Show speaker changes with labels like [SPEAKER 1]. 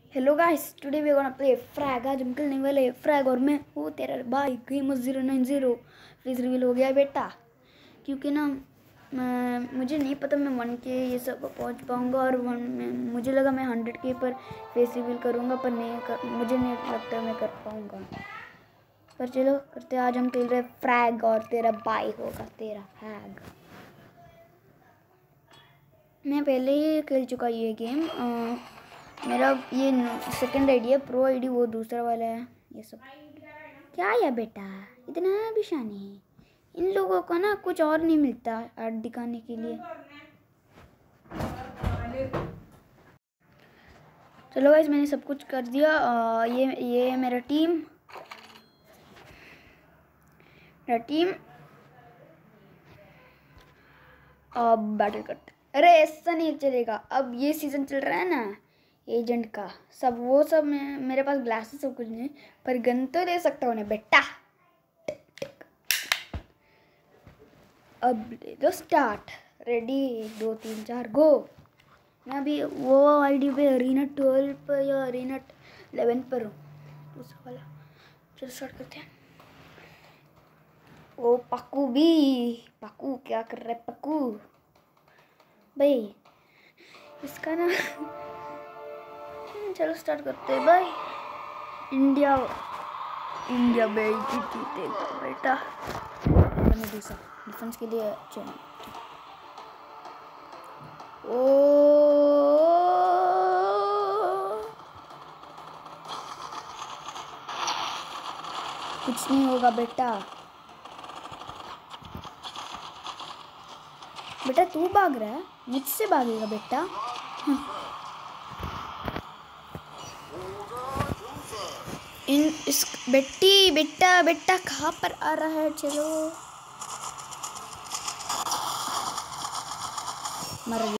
[SPEAKER 1] Hello guys, today we gonna play Frag. आज हम खेलने वाले फ्रैग और मैं हूँ तेरा भाई Gamer090। फेस रिवील हो गया बेटा, क्योंकि ना मुझे नहीं पता मैं 1K ये सब पहुँच पाऊँगा, और मुझे लगा मैं 100K पर फेस रिवील करूँगा, पर मुझे नहीं लगता मैं कर पाऊँगा। पर चलो करते, आज हम खेल रहे फ्रैग और तेरा भाई होगा तेरा फ्रैग। मैं पहले ही खेल चुका ये गेम। मेरा ये सेकंड आईडी है, प्रो आईडी वो दूसरा वाला है। ये सब क्या है बेटा, इतना भी शान है इन लोगों को ना, कुछ और नहीं मिलता आर्ट दिखाने के लिए। चलो गाइस, मैंने सब कुछ कर दिया। ये है मेरा टीम। अब बैटल करते। अरे ऐसा नहीं चलेगा, अब ये सीजन चल रहा है ना एजेंट का, वो सब मेरे पास ग्लासेस सब कुछ नहीं, पर गन तो ले सकता हूँ बेटा। अब ले दो स्टार्ट। रेडी, 2 3 4 गो। मैं अभी वो आईडी पे अरीना 12 पर या अरीना 11 पर हूँ, दूसरा वाला। चलो स्टार्ट करते हैं। ओ पक्कू क्या कर रहा है पक्कू भाई, इसका ना चलो स्टार्ट करते हैं भाई। इंडिया बेटी जीतेगा बेटा। मैंने डिफेंस के लिए चलो। ओ कुछ नहीं होगा बेटा। बेटा तू भाग रहा है, मुझसे भागेगा बेटा। बेटा कहाँ पर आ रहा है? चलो मर गया।